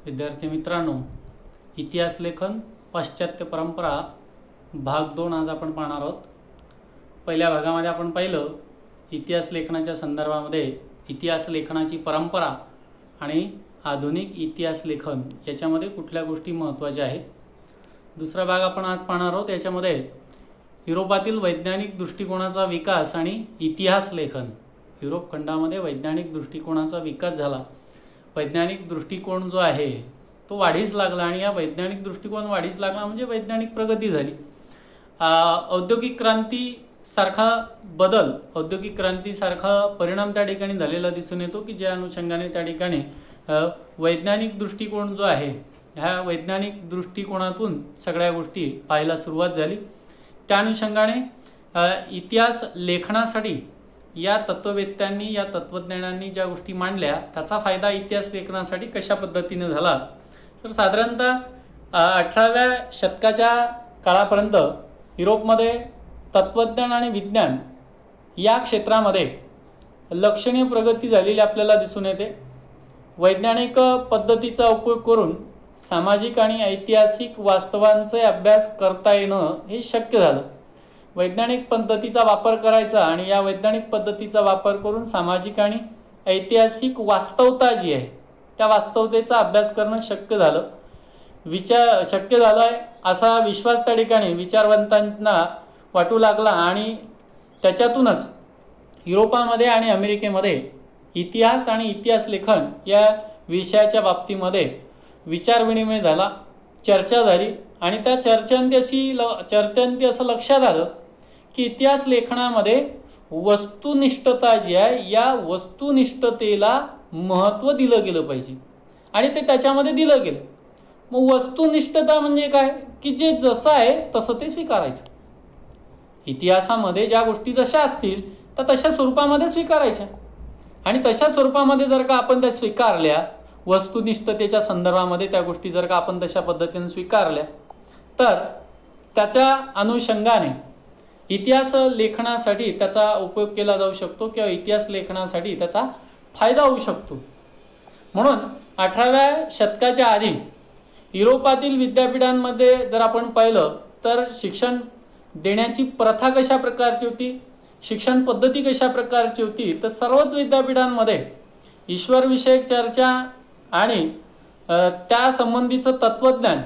विद्यार्थी मित्रांनो, इतिहास लेखन पाश्चात्य परंपरा भाग 2 आज आपण पाहणार आहोत। पहिल्या भागामध्ये आपण पाहिलं इतिहास लेखनाच्या संदर्भामध्ये इतिहास लेखनाची परंपरा आणि आधुनिक इतिहास लेखन याच्यामध्ये कुठल्या गोष्टी महत्त्वाच्या आहेत। दुसरा भाग आपण आज पाहणार आहोत। याच्यामध्ये युरोपातील वैज्ञानिक दृष्टिकोनाचा विकास आणि इतिहास लेखन। युरोप खंडामध्ये वैज्ञानिक दृष्टिकोनाचा विकास झाला, वैज्ञानिक दृष्टिकोन जो आहे तो वाढीस लागला आणि या वैज्ञानिक दृष्टिकोन वाढीस लागला म्हणजे वैज्ञानिक प्रगती झाली। औद्योगिक क्रांती सारखा बदल, औद्योगिक क्रांती सारखा परिणाम त्या ठिकाणी झालेला दिसून येतो की ज्या अनुषंगाने त्या ठिकाणी वैज्ञानिक दृष्टिकोन जो आहे ह्या वैज्ञानिक दृष्टिकोनातून सगळ्या गोष्टी पाहायला सुरुवात झाली। त्या अनुषंगाने इतिहास लेखनासाठी या तत्ववेत्यांनी या तत्वज्ञानांनी ज्या गोष्टी मांडल्या त्याचा फायदा इतिहास लेखनासाठी कशा पद्धतीने झाला तर साधारणतः 18व्या शतकाच्या काळापर्यंत युरोपमध्ये तत्वज्ञान आणि विज्ञान या क्षेत्रामध्ये लक्षणीय प्रगती झालेली आपल्याला दिसून येते। वैज्ञानिक पद्धतीचा उपयोग करून सामाजिक आणि ऐतिहासिक वास्तवांचे अभ्यास करता येणं हे शक्य झालं। वैज्ञानिक पद्धतीचा वापर करायचा आणि या वैज्ञानिक पद्धतीचा वापर करून सामाजिक आणि ऐतिहासिक वास्तवता जी आहे त्या वास्तवतेचा अभ्यास करणं शक्य झालं। शक्य झालंय असा विश्वास त्या ठिकाणी विचारवंतांना वाटू लागला आणि त्याच्यातूनच युरोपामध्ये आणि अमेरिकेमध्ये इतिहास आणि इतिहास लेखन या विषयाच्या बाबतीमध्ये विचारविनिमय झाला, चर्चा झाली आणि त्या चर्चेंती असं लक्षात आलं की इतिहास लेखनामध्ये वस्तुनिष्ठता जी आहे या वस्तुनिष्ठतेला महत्त्व दिलं गेलं पाहिजे आणि ते त्याच्यामध्ये दिलं गेलं। मग वस्तुनिष्ठता म्हणजे काय की जे जसं आहे तसं ते स्वीकारायचं। इतिहासामध्ये ज्या गोष्टी जशा असतील तर तशा स्वरूपामध्ये स्वीकारायच्या आणि तशा स्वरूपामध्ये जर का आपण त्या स्वीकारल्या, वस्तुनिष्ठतेच्या संदर्भामध्ये त्या गोष्टी जर का आपण तशा पद्धतीने स्वीकारल्या तर त्याच्या अनुषंगाने इतिहास लेखनासाठी त्याचा उपयोग केला जाऊ शकतो किंवा इतिहास लेखनासाठी त्याचा फायदा होऊ शकतो। म्हणून 18व्या शतकाच्या आधी युरोपातील विद्यापीठांमध्ये जर आपण पाहिलं तर शिक्षण देण्याची प्रथा कशा प्रकारची होती, शिक्षण पद्धती कशा प्रकारची होती तर सर्वच विद्यापीठांमध्ये ईश्वरविषयक चर्चा आणि त्या संबंधीचं तत्वज्ञान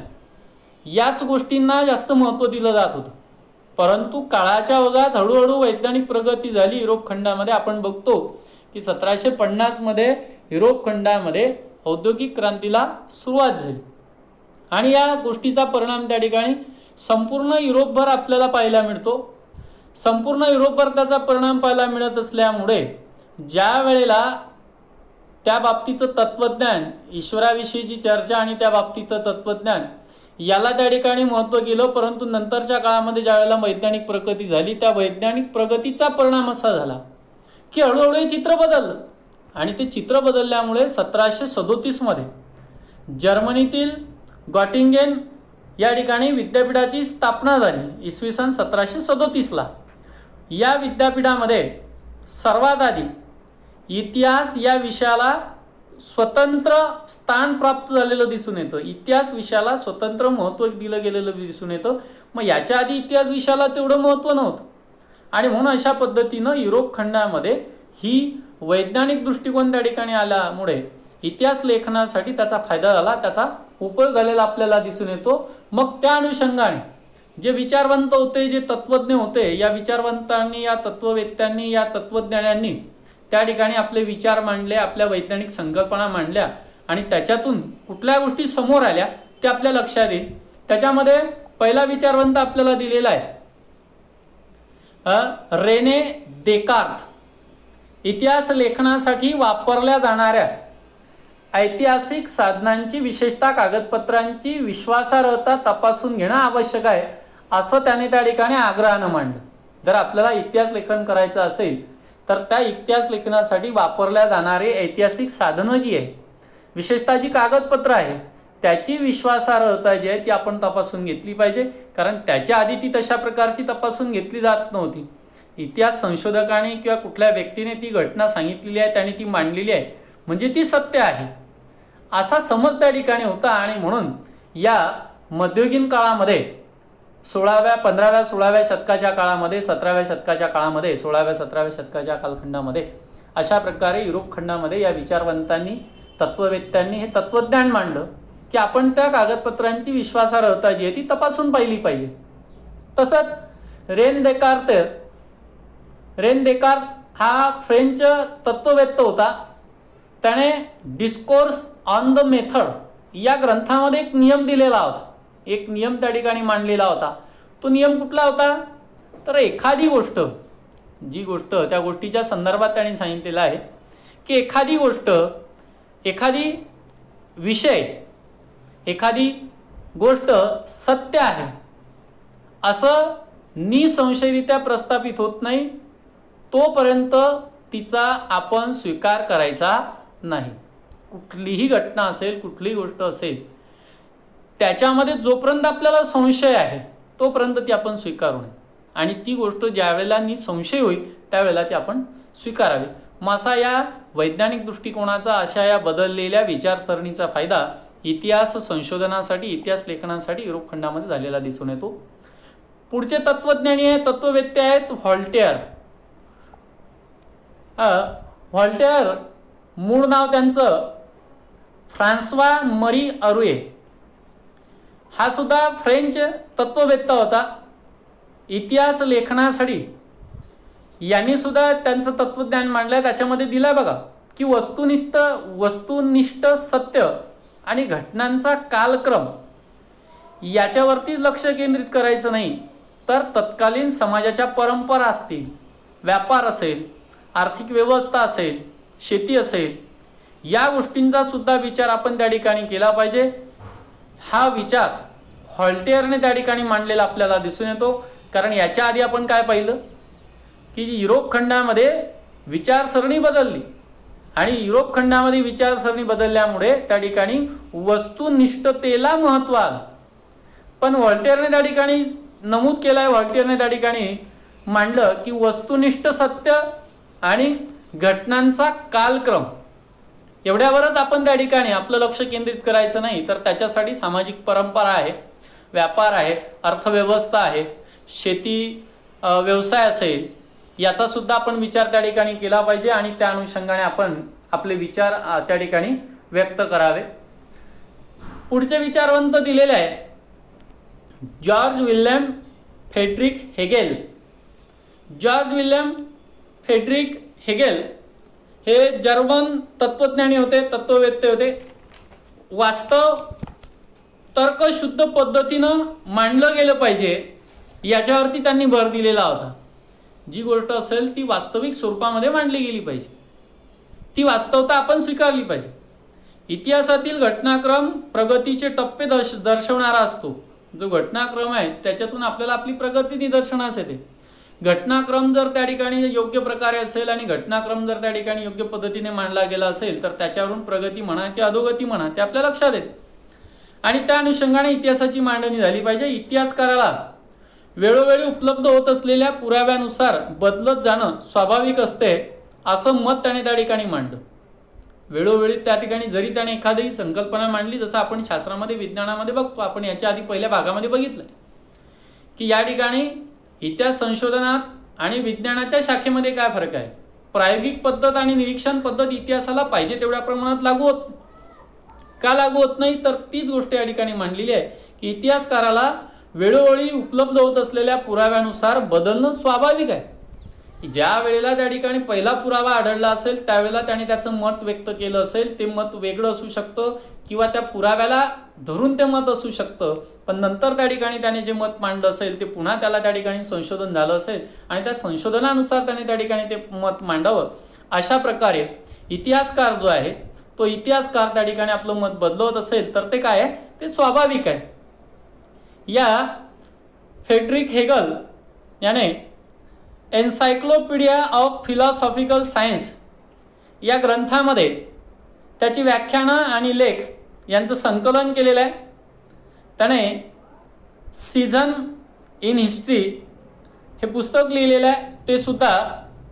याच गोष्टींना जास्त महत्त्व दिलं जात होतं। परंतु काळाच्या ओघात हळूहळू वैज्ञानिक प्रगती झाली युरोप खंडामध्ये। आपण बघतो की 1750 मध्ये युरोप खंडामध्ये औद्योगिक क्रांतीला सुरुवात झाली आणि या गोष्टीचा परिणाम त्या ठिकाणी संपूर्ण युरोपभर आपल्याला पाहायला मिळतो। संपूर्ण युरोपभर त्याचा परिणाम पाहायला मिळत असल्यामुळे ज्या वेळेला त्या बाबतीचं तत्वज्ञान, ईश्वराविषयीची चर्चा आणि त्या बाबतीचं तत्वज्ञान याला त्या ठिकाणी महत्त्व गेलं, परंतु नंतरच्या काळामध्ये ज्या वेळेला वैज्ञानिक प्रगती झाली त्या वैज्ञानिक प्रगतीचा परिणाम असा झाला की हळूहळू हे चित्र बदललं आणि ते चित्र बदलल्यामुळे 1737 मध्ये जर्मनीतील गॉटिंगेन या ठिकाणी विद्यापीठाची स्थापना झाली। इसवी सन 1737 या विद्यापीठामध्ये सर्वात आधी इतिहास या विषयाला स्वतंत्र स्थान प्राप्त झालेलं दिसून येतं। इतिहास विषयाला स्वतंत्र महत्त्व दिलं गेलेलं दिसून येतं। मग याच्या आधी इतिहास विषयाला तेवढं महत्त्व नव्हतं आणि म्हणून अशा पद्धतीनं युरोप खंडामध्ये ही वैज्ञानिक दृष्टिकोन त्या ठिकाणी आल्यामुळे इतिहास लेखनासाठी त्याचा फायदा झाला, त्याचा उपयोग झालेला आपल्याला दिसून येतो। मग त्या अनुषंगाने जे विचारवंत होते, जे तत्वज्ञ होते, या विचारवंतांनी, या तत्ववेत्यांनी, या तत्वज्ञानांनी त्या ठिकाणी आपले विचार मांडले, आपल्या वैज्ञानिक संकल्पना मांडल्या आणि त्याच्यातून कुठल्या गोष्टी समोर आल्या ते आपल्या लक्षात येईल। त्याच्यामध्ये पहिला विचारवंत आपल्याला दिलेला आहे रेने देकार्त। इतिहास लेखनासाठी वापरल्या जाणाऱ्या ऐतिहासिक साधनांची, विशेषतः कागदपत्रांची विश्वासार्हता तपासून घेणं आवश्यक आहे असं त्याने त्या ठिकाणी आग्रहानं मांडलं। जर आपल्याला इतिहास लेखन करायचं असेल तर त्या इतिहास लेखनासाठी वापरल्या जाणारे ऐतिहासिक साधनं जी आहे, विशेषतः जी कागदपत्र आहे त्याची विश्वासार्हता जी आहे ती आपण तपासून घेतली पाहिजे, कारण त्याच्या आधी ती तशा प्रकारची तपासून घेतली जात नव्हती। इतिहास संशोधकाने किंवा कुठल्या व्यक्तीने ती घटना सांगितलेली आहे, त्याने ती मांडलेली आहे म्हणजे ती सत्य आहे असा समज त्या ठिकाणी होता। आणि म्हणून या मध्ययुगीन काळामध्ये 15व्या 16व्या शतकाच्या काळामध्ये, 17व्या शतकाच्या काळामध्ये, 16व्या 17व्या शतकाच्या कालखंडामध्ये अशा प्रकारे युरोप खंडामध्ये या विचारवंतांनी, तत्ववेत्यांनी हे तत्वज्ञान मांडलं की आपण त्या कागदपत्रांची विश्वासार्हता जी आहे ती तपासून पाहिली पाहिजे। तसंच रेन देकार्त हा फ्रेंच तत्ववेत्ता होता। त्याने डिस्कोर्स ऑन द मेथड या ग्रंथामध्ये एक नियम दिलेला होता, एक नियम त्या ठिकाणी मांडलेला होता। तो नियम कुठला होता? तर एखादी गोष्ट, जी गोष्ट त्या गोष्टीच्या संदर्भात त्यांनी सांगितलेलं आहे की एखादी गोष्ट, एखादी विषय, एखादी गोष्ट सत्य आहे असं निसंशयरित्या प्रस्थापित होत नाही तोपर्यंत तिचा आपण स्वीकार करायचा नाही। कुठलीही घटना असेल, कुठलीही गोष्ट असेल, त्याच्यामध्ये जोपर्यंत आपल्याला संशय आहे तोपर्यंत ती आपण स्वीकारू नये, आणि ती गोष्ट ज्या वेळेला निसंशय होईल त्यावेळेला ती आपण स्वीकारावी। मासा या वैज्ञानिक दृष्टिकोनाचा, अशा या बदललेल्या विचारसरणीचा फायदा इतिहास संशोधनासाठी, इतिहास लेखनासाठी युरोप खंडामध्ये झालेला दिसून येतो। पुढचे तत्वज्ञानी आहे, तत्ववेत्ते आहेत व्हॉल्टेअर। व्हॉल्टेअर मूळ नाव त्यांचं फ्रान्सवा मरी अरुये। हा सुद्धा फ्रेंच तत्ववेत्ता होता। इतिहास लेखनासाठी यांनी सुद्धा त्यांचं तत्वज्ञान मांडलंय। त्याच्यामध्ये दिलंय बघा की वस्तुनिष्ठ सत्य आणि घटनांचा कालक्रम याच्यावरती लक्ष केंद्रित करायचं नाही, तर तत्कालीन समाजाच्या परंपरा असतील, व्यापार असेल, आर्थिक व्यवस्था असेल, शेती असेल, या गोष्टींचा सुद्धा विचार आपण त्या ठिकाणी केला पाहिजे। हा विचार व्हॉल्टेअरने त्या ठिकाणी मांडलेला आपल्याला दिसून येतो। कारण याच्या आधी आपण काय पाहिलं की युरोप खंडामध्ये विचारसरणी बदलली, आणि युरोप खंडामध्ये विचारसरणी बदलल्यामुळे त्या ठिकाणी वस्तुनिष्ठतेला महत्त्व आलं। पण व्हॉल्टेअरने त्या ठिकाणी नमूद केलंय, व्हॉल्टेअरने त्या ठिकाणी मांडलं की वस्तुनिष्ठ सत्य आणि घटनांचा कालक्रम एवढ्यावरच आपण त्या ठिकाणी आपलं लक्ष केंद्रित करायचं नाही, तर त्याच्यासाठी सामाजिक परंपरा आहे, व्यापार आहे, अर्थव्यवस्था आहे, शेती व्यवसाय असेल, याचा सुद्धा आपण विचार त्या ठिकाणी केला पाहिजे, आणि त्या अनुषंगाने आपण आपले विचार त्या ठिकाणी व्यक्त करावे। पुढचे विचारवंत दिलेले आहे George William Frederick Hegel. George William Frederick Hegel हे जर्मन तत्वज्ञानी होते, तत्ववेत्ते होते। वास्तव तर्कशुद्ध पद्धतीनं मांडलं गेलं पाहिजे याच्यावरती त्यांनी भर दिलेला होता। जी गोष्ट असेल ती वास्तविक स्वरूपामध्ये मांडली गेली पाहिजे, ती वास्तवता आपण स्वीकारली पाहिजे। इतिहासातील घटनाक्रम प्रगतीचे टप्पे दर्शवणारा असतो। जो घटनाक्रम आहे त्याच्यातून आपल्याला आपली प्रगती निदर्शनास येते। घटनाक्रम जर त्या ठिकाणी योग्य प्रकारे असेल आणि घटनाक्रम जर त्या ठिकाणी योग्य पद्धतीने मांडला गेला असेल तर त्याच्यावरून प्रगती म्हणा किंवा अधोगती म्हणा ते आपल्या लक्षात येते, आणि त्या अनुषंगाने इतिहासाची मांडणी झाली पाहिजे। इतिहासकाराला वेळोवेळी उपलब्ध होत असलेल्या पुराव्यानुसार बदलत जाणं स्वाभाविक असते असं मत त्याने त्या ठिकाणी मांडलं। वेळोवेळी त्या ठिकाणी जरी त्याने एखादी संकल्पना मांडली, जसं आपण शास्त्रामध्ये, विज्ञानामध्ये बघतो, आपण याच्या आधी पहिल्या भागामध्ये बघितलंय की या ठिकाणी इतिहास संशोधनात आणि विज्ञानाच्या शाखेमध्ये काय फरक आहे। प्रायोगिक पद्धत आणि निरीक्षण पद्धत इतिहासाला पाहिजे तेवढ्या प्रमाणात लागू होत का लागू होत नाही, तर तीच गोष्ट या ठिकाणी मांडलेली आहे की इतिहासकाराला वेळोवेळी उपलब्ध होत असलेल्या पुराव्यानुसार बदलणं स्वाभाविक आहे। ज्या वेळेला त्या ठिकाणी पहिला पुरावा आढळला असेल त्यावेळेला त्याने त्याचं मत व्यक्त केलं असेल, ते मत वेगळं असू शकतं किंवा त्या पुराव्याला धरून ते मत असू शकतं, पण नंतर त्या ठिकाणी त्याने जे मत मांडलं असेल ते पुन्हा त्याला त्या ठिकाणी संशोधन झालं असेल आणि त्या संशोधनानुसार त्याने त्या ठिकाणी ते मत मांडावं। अशा प्रकारे इतिहासकार जो आहे तो इतिहासकार त्या ठिकाणी आपलं मत बदलवत असेल तर ते काय आहे, ते स्वाभाविक आहे। या फ्रेडरिक हेगल याने एन्सायक्लोपीडिया ऑफ फिलॉसॉफिकल सायन्स या ग्रंथामध्ये त्याची व्याख्यानं आणि लेख यांचं संकलन केलेलं आहे। त्याने सीझन इन हिस्ट्री हे पुस्तक लिहिलेलं आहे, ते सुद्धा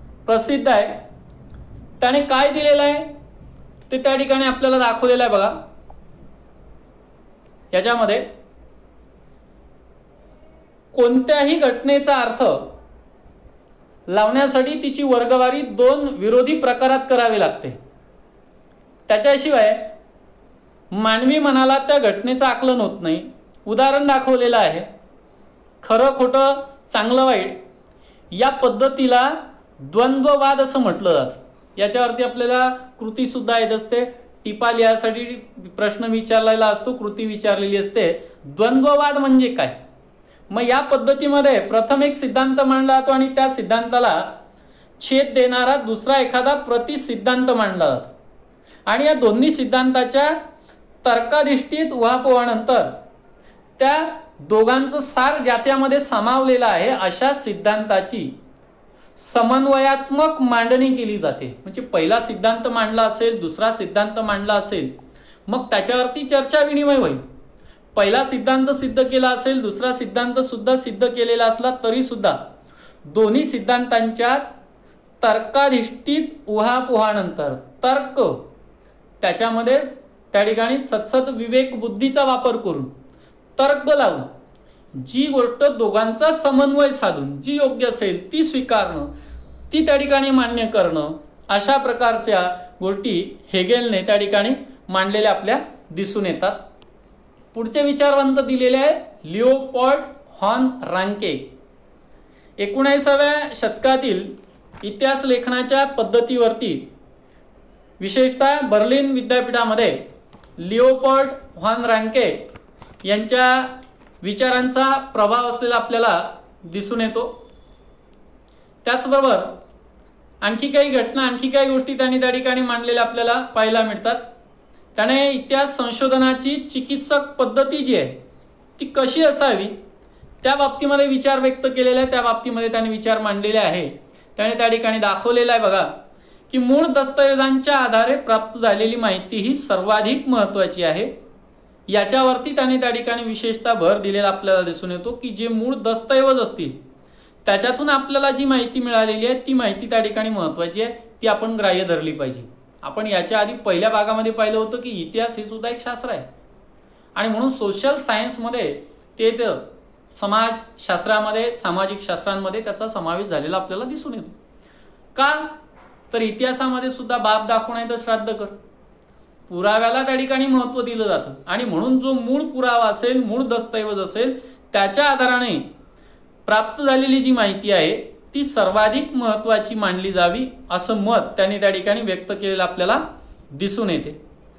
प्रसिद्ध आहे। त्याने काय दिलेलं आहे ते त्या ठिकाणी आपल्याला दाखवलेलं आहे बघा। याच्यामध्ये कोणत्याही घटनेचा अर्थ लावण्यासाठी तिची वर्गवारी दोन विरोधी प्रकारात करावी लागते. त्याच्याशिवाय मानवी मनाला त्या घटनेचं आकलन होत नाही. उदाहरण दाखवलेलं आहे. खरं खोटं चांगलं वाईट या पद्धतीला द्वंद्ववाद असं म्हटलं जातं. याच्यावरती आपल्याला कृती सुद्धा येत असते. टिपा लिहायसाठी प्रश्न विचारलेला असतो, कृती विचारलेली असते. द्वंद्ववाद म्हणजे काय? मग या पद्धतीमध्ये प्रथम एक सिद्धांत मांडला जातो आणि त्या सिद्धांताला छेद देणारा दुसरा एखादा प्रतिसिद्धांत मांडला जातो आणि या दोन्ही सिद्धांताच्या तर्काधिष्ठित उहापोहानंतर त्या दोघांचं सार ज्यामध्ये सामावलेलं आहे अशा सिद्धांताची समन्वयात्मक मांडणी केली जाते. म्हणजे पहिला सिद्धांत मांडला असेल, दुसरा सिद्धांत मांडला असेल, मग त्याच्यावरती चर्चा विनिमय होईल. पहिला सिद्धांत सिद्ध केला असेल, दुसरा सिद्धांत सुद्धा सिद्ध केलेला असला तरी सुद्धा दोन्ही सिद्धांतांच्या तर्काधिष्ठित उहापोहानंतर तर्क त्याच्यामध्ये त्या ठिकाणी सतसत विवेक बुद्धीचा वापर करून तर्क लावून जी गोष्ट दोघांचा समन्वय साधून जी योग्य असेल ती स्वीकारणं, ती त्या ठिकाणी मान्य करणं, अशा प्रकारच्या गोष्टी हेगेलने त्या ठिकाणी मांडलेल्या आपल्या दिसून येतात. पुढचे विचारवंत दिलेले आहे लिओपोल्ड व्हॉन रांके. 19व्या शतकातील इतिहास लेखनाच्या पद्धतीवरती विशेषतः बर्लिन विद्यापीठामध्ये लिओपोल्ड व्हॉन रांके यांच्या विचारांचा प्रभाव असलेला आपल्याला दिसून येतो. त्याचबरोबर आणखी काही घटना, आणखी काही गोष्टी त्यांनी त्या ठिकाणी मांडलेल्या आपल्याला पाहायला मिळतात. त्याने इतिहास संशोधनाची चिकित्सक पद्धती जी आहे ती कशी असावी त्या बाबतीमध्ये विचार व्यक्त केलेला आहे. त्या बाबतीमध्ये त्याने विचार मांडलेले आहे. त्याने त्या ठिकाणी दाखवलेलं आहे बघा की मूळ दस्तऐवजांच्या आधारे प्राप्त झालेली माहिती ही सर्वाधिक महत्त्वाची आहे. याच्यावरती त्याने त्या ठिकाणी विशेषतः भर दिलेला आपल्याला दिसून येतो की जे मूळ दस्तऐवज असतील त्याच्यातून आपल्याला जी माहिती मिळालेली आहे ती माहिती त्या ठिकाणी महत्त्वाची आहे, ती आपण ग्राह्य धरली पाहिजे. आपण याच्या आधी पहिल्या भागामध्ये पाहिलं होतं की इतिहास हे सुद्धा एक शास्त्र आहे आणि म्हणून सोशल सायन्समध्ये ते समाजशास्त्रामध्ये, सामाजिक शास्त्रांमध्ये त्याचा समावेश झालेला आपल्याला दिसून येतो. का तर इतिहासामध्ये सुद्धा बाप दाखवू नाही तर श्राद्ध कर, पुराव्याला त्या ठिकाणी महत्त्व दिलं जातं आणि म्हणून जो मूळ पुरावा असेल, मूळ दस्तऐवज असेल त्याच्या आधाराने प्राप्त झालेली जी माहिती आहे ती सर्वाधिक महत्त्वाची मानली जावी असं मत त्यांनी त्या ठिकाणी व्यक्त केलेलं आपल्याला दिसून येते.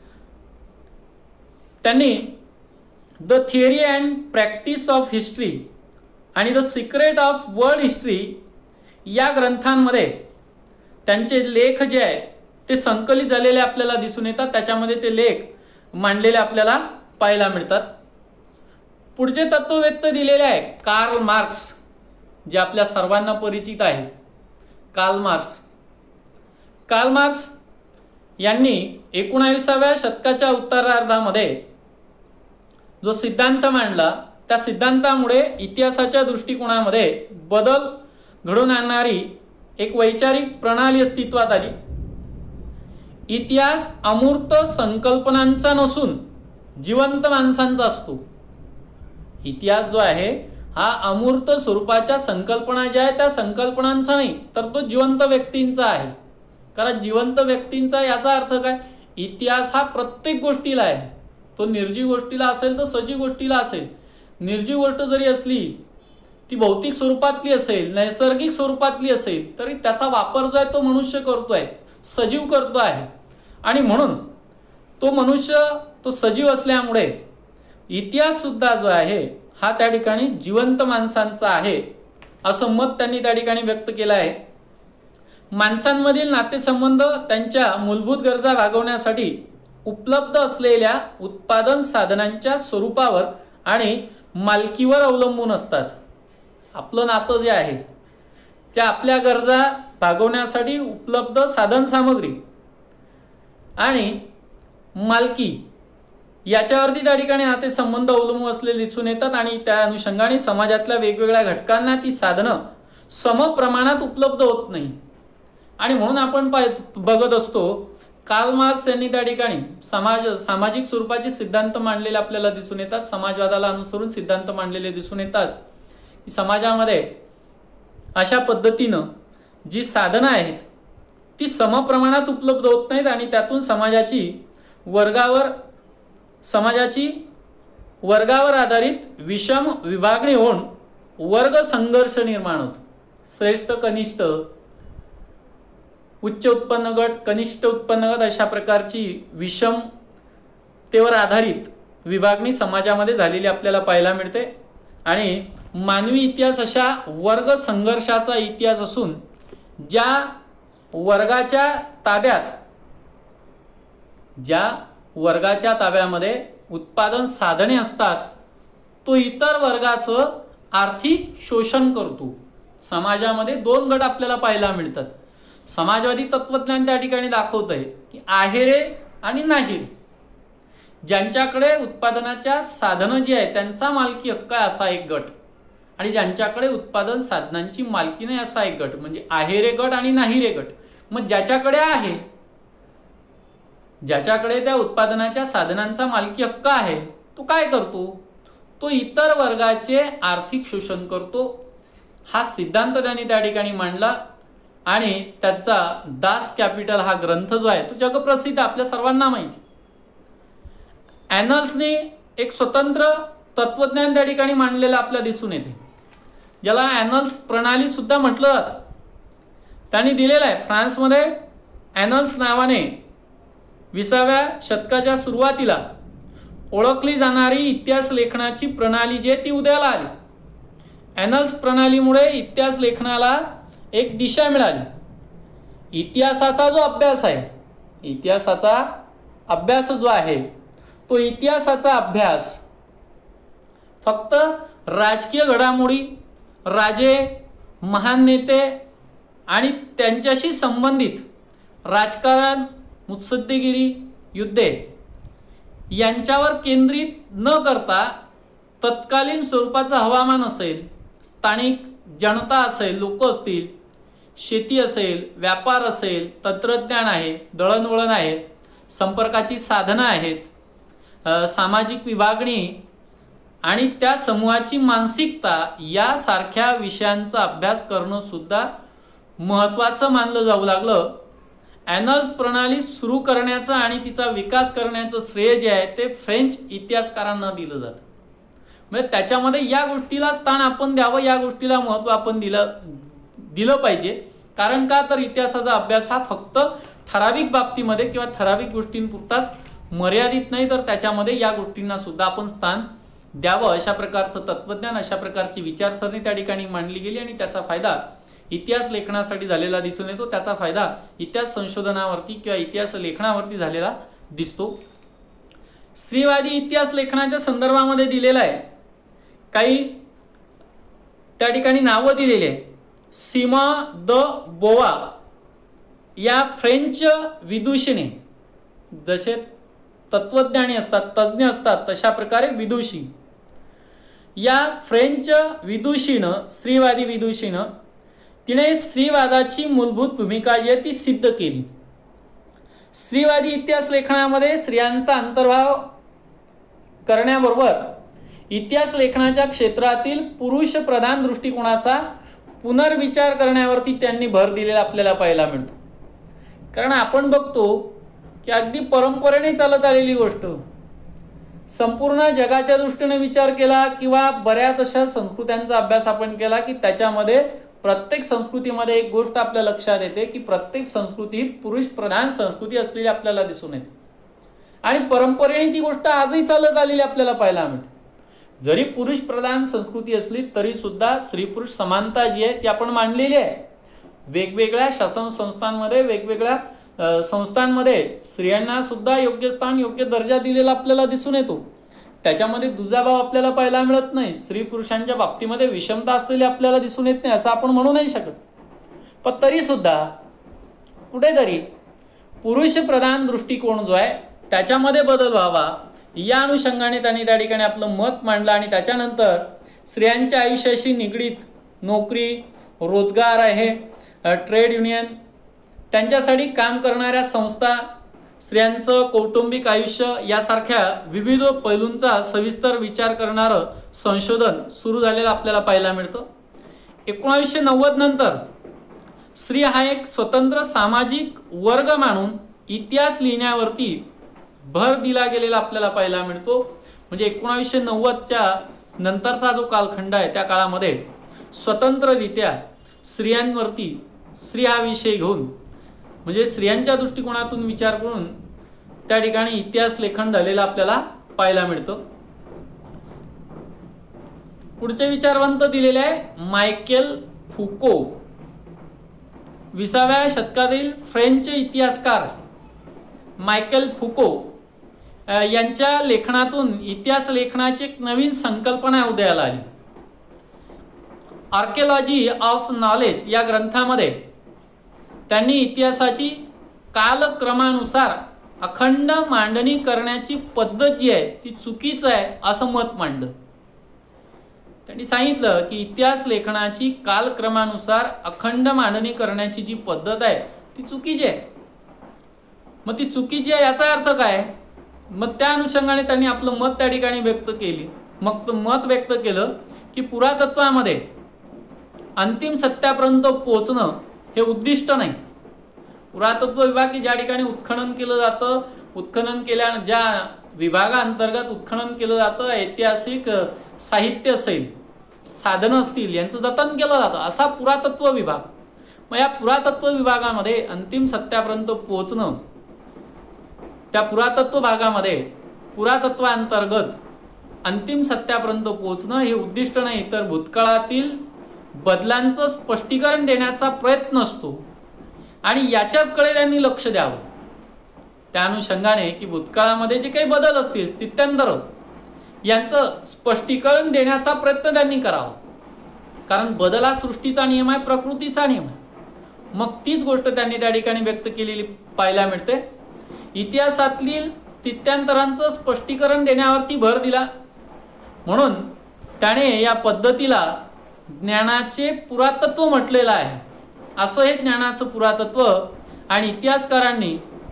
त्यांनी the theory and practice of history आणि the secret of world history या ग्रंथांमध्ये त्यांचे लेख जे आहे ते संकलित झालेले आपल्याला दिसून येतात. त्याच्यामध्ये ते लेख मांडलेले आपल्याला पाहायला मिळतात. पुढचे तत्ववेत्ते दिलेले आहे कार्ल मार्क्स, जे आपल्या सर्वांना परिचित आहे. कार्ल मार्क्स यांनी 19व्या शतकाच्या उत्तरार्धामध्ये जो सिद्धांत मांडला त्या सिद्धांतामुळे इतिहासाच्या दृष्टिकोनामध्ये बदल घडवून आणणारी एक वैचारिक प्रणाली अस्तित्वात आली. इतिहास अमूर्त संकल्पनांचा नसून जिवंत माणसांचा असतो. इतिहास जो आहे हा अमूर्त स्वरूपाच्या संकल्पना ज्या आहेत त्या संकल्पनांचा नाही तर तो जिवंत व्यक्तींचा आहे. कारण जिवंत व्यक्तींचा याचा अर्थ काय? इतिहास हा प्रत्येक गोष्टीला आहे. तो निर्जीव गोष्टीला असेल तर सजीव गोष्टीला असेल. निर्जीव गोष्ट जरी असली ती भौतिक स्वरूपातली असेल, नैसर्गिक स्वरूपातली असेल तरी त्याचा वापर जो आहे तो मनुष्य करतोय, सजीव करतो आहे आणि म्हणून तो मनुष्य तो सजीव असल्यामुळे इतिहास सुद्धा जो आहे हा त्या ठिकाणी जिवंत माणसांचा आहे असं मत त्यांनी त्या ठिकाणी व्यक्त केलं आहे. माणसांमधील नातेसंबंध त्यांच्या मूलभूत गरजा भागवण्यासाठी उपलब्ध असलेल्या उत्पादन साधनांच्या स्वरूपावर आणि मालकीवर अवलंबून असतात. आपलं नातं जे आहे त्या आपल्या गरजा भागवण्यासाठी उपलब्ध साधन सामग्री आणि मालकी याच्यावरती त्या ठिकाणी नातेसंबंध अवलंबून असलेले दिसून येतात आणि त्या अनुषंगाने समाजातल्या वेगवेगळ्या घटकांना ती साधनं समप्रमाणात उपलब्ध होत नाही. आणि म्हणून आपण बघत असतो कार्ल मार्क्स यांनी त्या ठिकाणी सामाजिक स्वरूपाचे सिद्धांत मांडलेले आपल्याला दिसून येतात. समाजवादाला अनुसरून सिद्धांत मांडलेले दिसून येतात की समाजामध्ये अशा पद्धतीनं जी साधनं आहेत ती समप्रमाणात उपलब्ध होत नाहीत आणि त्यातून समाजाची वर्गावर आधारित विषम विभागणी होऊन वर्ग संघर्ष निर्माण होतो. श्रेष्ठ कनिष्ठ, उच्च उत्पन्न गट, कनिष्ठ उत्पन्न गट अशा प्रकारची विषमतेवर आधारित विभागणी समाजामध्ये झालेली आपल्याला पाहायला मिळते. आणि मानवी इतिहास अशा वर्ग संघर्षाचा इतिहास असून ज्या वर्गाच्या ताब्यामध्ये उत्पादन साधने असतात तो इतर वर्गाचं आर्थिक शोषण करतो. समाजामध्ये दोन गट आपल्याला पाहायला मिळतात. समाजवादी तत्वज्ञान त्या ठिकाणी दाखवत आहे की आहेरे आणि नाहीरे, ज्यांच्याकडे उत्पादनाच्या साधनं जी आहे त्यांचा मालकी हक्क आहे असा एक गट, आणि ज्यांच्याकडे उत्पादन साधनांची मालकी नाही असा एक गट, म्हणजे आहेरे गट आणि नाहीरे गट. मग ज्याच्याकडे आहे, ज्याच्याकडे त्या उत्पादनाच्या साधनांचा मालकी हक्क आहे तो काय करतो? तो इतर वर्गाचे आर्थिक शोषण करतो. हा सिद्धांत त्यांनी त्या ठिकाणी मांडला आणि त्याचा दास कॅपिटल हा ग्रंथ जो आहे तो जगप्रसिद्ध, आपल्या सर्वांना माहिती. ॲनल्सने एक स्वतंत्र तत्वज्ञान त्या ठिकाणी मांडलेलं आपल्याला दिसून येते, ज्याला ॲनल्स प्रणाली सुद्धा म्हटलं जातं. त्यांनी दिलेलं आहे फ्रान्समध्ये ॲनल्स नावाने 20व्या शतकाच्या सुरुवातीला ओळखली जाणारी इतिहास लेखनाची प्रणाली जी आहे ती उदयाला आली. ॲनल्स प्रणालीमुळे इतिहास लेखनाला एक दिशा मिळाली. इतिहासाचा जो अभ्यास आहे, इतिहासाचा अभ्यास जो आहे तो इतिहासाचा अभ्यास फक्त राजकीय घडामोडी, राजे, महान नेते आणि त्यांच्याशी संबंधित राजकारण, मुत्सद्देगिरी, युद्धे यांच्यावर केंद्रित न करता तत्कालीन स्वरूपाचं हवामान असेल, स्थानिक जनता असेल, लोक असतील, शेती असेल, व्यापार असेल, तंत्रज्ञान आहे, दळणवळण आहे, संपर्काची साधनं आहेत, सामाजिक विभागणी आणि त्या समूहाची मानसिकता यासारख्या विषयांचा अभ्यास करणं सुद्धा महत्त्वाचं मानलं जाऊ लागलं. ॲनल्स प्रणाली सुरू करण्याचं आणि तिचा विकास करण्याचं श्रेय जे आहे ते फ्रेंच इतिहासकारांना दिलं जातं. म्हणजे त्याच्यामध्ये या गोष्टीला स्थान आपण द्यावं, या गोष्टीला महत्त्व आपण दिलं पाहिजे. कारण का तर इतिहासाचा अभ्यास हा फक्त ठराविक बाबतीमध्ये किंवा ठराविक गोष्टींपुरताच मर्यादित नाही, तर त्याच्यामध्ये या गोष्टींना सुद्धा आपण स्थान द्यावं. अशा प्रकारचं तत्वज्ञान, अशा प्रकारची विचारसरणी त्या ठिकाणी मांडली गेली आणि त्याचा फायदा इतिहास लेखनासाठी झालेला दिसून येतो. त्याचा फायदा इतिहास संशोधनावरती किंवा इतिहास लेखनावरती झालेला दिसतो. स्त्रीवादी इतिहास लेखनाच्या संदर्भामध्ये दिलेला आहे, काही त्या ठिकाणी नावं दिलेली आहे. सीमा द बोवा या फ्रेंच विदुषीने, जसे तत्वज्ञानी असतात, तज्ज्ञ असतात, तशा प्रकारे विदुषी, या फ्रेंच विदुषीनं, स्त्रीवादी विदुषीनं तिने स्त्रीवादाची मूलभूत भूमिका जी आहे ती सिद्ध केली. स्त्रीवादी इतिहास लेखनामध्ये स्त्रियांचा अंतर्भाव करण्याबरोबर इतिहास लेखनाच्या क्षेत्रातील पुरुष प्रधान दृष्टिकोनाचा पुनर्विचार करण्यावरती त्यांनी भर दिलेला आपल्याला पाहायला मिळतो. कारण आपण बघतो की अगदी परंपरेने चालत आलेली गोष्ट, संपूर्ण जगाच्या दृष्टीने विचार केला किंवा बऱ्याच अशा संस्कृत्यांचा अभ्यास आपण केला की त्याच्यामध्ये प्रत्येक संस्कृतीमध्ये एक गोष्ट आपल्या लक्षात येते की प्रत्येक संस्कृती पुरुष प्रधान संस्कृती असलेली आपल्याला दिसून येते आणि परंपरेने ती गोष्ट आजही चालत आलेली आपल्याला पाहायला मिळते. जरी पुरुष प्रधान संस्कृती असली तरी सुद्धा स्त्री पुरुष समानता जी आहे ती आपण मांडलेली आहे. वेगवेगळ्या शासन संस्थांमध्ये, वेगवेगळ्या संस्थांमध्ये स्त्रियांना सुद्धा योग्य स्थान, योग्य दर्जा दिलेला आपल्याला दिसून येतो. त्याच्यामध्ये दुजाभाव आपल्याला पाहायला मिळत नाही. स्त्री पुरुषांच्या बाबतीमध्ये विषमता असलेली आपल्याला दिसून येत नाही असं आपण म्हणू नाही शकत. पण तरी सुद्धा कुठेतरी पुरुष प्रधान दृष्टिकोन जो आहे त्याच्यामध्ये बदल व्हावा या अनुषंगाने त्यांनी त्या ठिकाणी आपलं मत मांडलं. आणि त्याच्यानंतर स्त्रियांच्या आयुष्याशी निगडीत नोकरी, रोजगार आहे, ट्रेड युनियन, त्यांच्यासाठी काम करणाऱ्या संस्था स्त्रियांचं कौटुंबिक आयुष्य यासारख्या विविध पैलूंचा सविस्तर विचार करणारं संशोधन सुरू झालेलं आपल्याला पाहायला मिळतं. 1990 नंतर स्त्री हा एक स्वतंत्र सामाजिक वर्ग मानून इतिहास लिहिण्यावरती भर दिला गेलेला आपल्याला पाहायला मिळतो. म्हणजे 1990च्या नंतरचा जो कालखंड आहे त्या काळामध्ये स्वतंत्ररित्या स्त्रियांवरती स्त्री हा विषय घेऊन म्हणजे स्त्रियांच्या दृष्टिकोनातून विचार करून त्या ठिकाणी इतिहास लेखन झालेलं आपल्याला पाहायला मिळतं. पुढचे विचारवंत दिलेले आहे मायकेल फुको. 20व्या शतकातील फ्रेंच इतिहासकार मायकेल फुको यांच्या लेखनातून इतिहास लेखनाची एक नवीन संकल्पना उदयाला आली. आर्किओलॉजी ऑफ नॉलेज या ग्रंथामध्ये त्यांनी इतिहासाची कालक्रमानुसार अखंड मांडणी करण्याची पद्धत जी आहे ती चुकीचं आहे असं मत मांडलं. त्यांनी सांगितलं की इतिहास लेखनाची कालक्रमानुसार अखंड मांडणी करण्याची जी पद्धत आहे ती चुकीची आहे. मग ती चुकीची आहे याचा अर्थ काय? मग त्या अनुषंगाने त्यांनी आपलं मत त्या ठिकाणी व्यक्त केली. मग मत व्यक्त केलं की पुरातत्वामध्ये अंतिम सत्यापर्यंत पोहोचणं हे उद्दिष्ट नाही. पुरातत्व विभाग ज्या ठिकाणी उत्खनन केलं जातं, उत्खनन केल्या ज्या विभागाअंतर्गत उत्खनन केलं जातं, ऐतिहासिक साहित्य असेल, साधनं असतील यांचं जतन केलं जातं असा पुरातत्व विभाग. मग या पुरातत्व विभागामध्ये अंतिम सत्यापर्यंत पोहोचणं, त्या पुरातत्व भागामध्ये पुरातत्वाअंतर्गत अंतिम सत्यापर्यंत पोहोचणं हे उद्दिष्ट नाही, तर भूतकाळातील बदलांचं स्पष्टीकरण देण्याचा प्रयत्न असतो आणि याच्याचकडे त्यांनी लक्ष द्यावं. त्या अनुषंगाने की भूतकाळामध्ये जे काही बदल असतील, स्थित्यंतर यांचं स्पष्टीकरण देण्याचा प्रयत्न त्यांनी करावा. कारण बदल हा सृष्टीचा नियम आहे, प्रकृतीचा नियम आहे. मग तीच गोष्ट त्यांनी त्या ठिकाणी व्यक्त केलेली पाहायला मिळते. इतिहासातील स्थित्यंतरांचं स्पष्टीकरण देण्यावरती भर दिला म्हणून त्याने या पद्धतीला ज्ञानाचे पुरातत्व म्हटलेलं आहे. असं हे ज्ञानाचं पुरातत्व आणि इतिहासकारांनी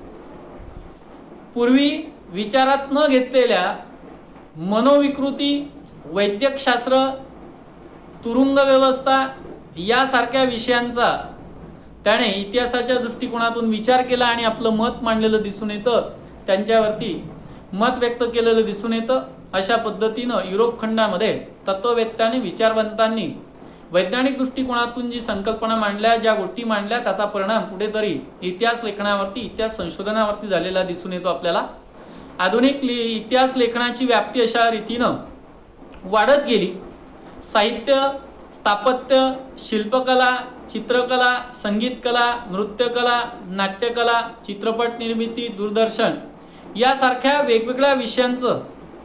पूर्वी विचारात न घेतलेल्या मनोविकृती, वैद्यकशास्त्र, तुरुंग व्यवस्था यासारख्या विषयांचा त्याने इतिहासाच्या दृष्टिकोनातून विचार केला आणि आपलं मत मांडलेलं दिसून येतं, त्यांच्यावरती मत व्यक्त केलेलं दिसून येतं. अशा पद्धतीनं युरोप खंडामध्ये तत्ववेत्त्यांनी, विचारवंतांनी वैज्ञानिक दृष्टिकोनातून जी संकल्पना मांडल्या, ज्या गोष्टी मांडल्या, त्याचा परिणाम कुठेतरी इतिहास लेखनावरती, इतिहास संशोधनावरती झालेला दिसून येतो आपल्याला. आधुनिक इतिहास लेखनाची व्याप्ती अशा रीतीनं वाढत गेली. साहित्य, स्थापत्य, शिल्पकला, चित्रकला, संगीतकला, नृत्यकला, नाट्यकला, चित्रपट निर्मिती, दूरदर्शन यासारख्या वेगवेगळ्या विषयांचं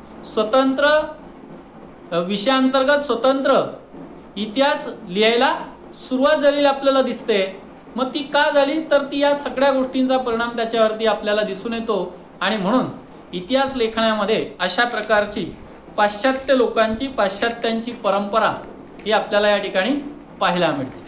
विषयांतर्गत स्वतंत्र इतिहास लिहायला सुरुवात झालेली आपल्याला दिसते. मग ती का झाली? तर ती या सगळ्या गोष्टींचा परिणाम त्याच्यावरती आपल्याला दिसून येतो आणि म्हणून इतिहास लेखनामध्ये अशा प्रकारची पाश्चात्य लोकांची, पाश्चात्यांची परंपरा ही आपल्याला या ठिकाणी पाहायला मिळते.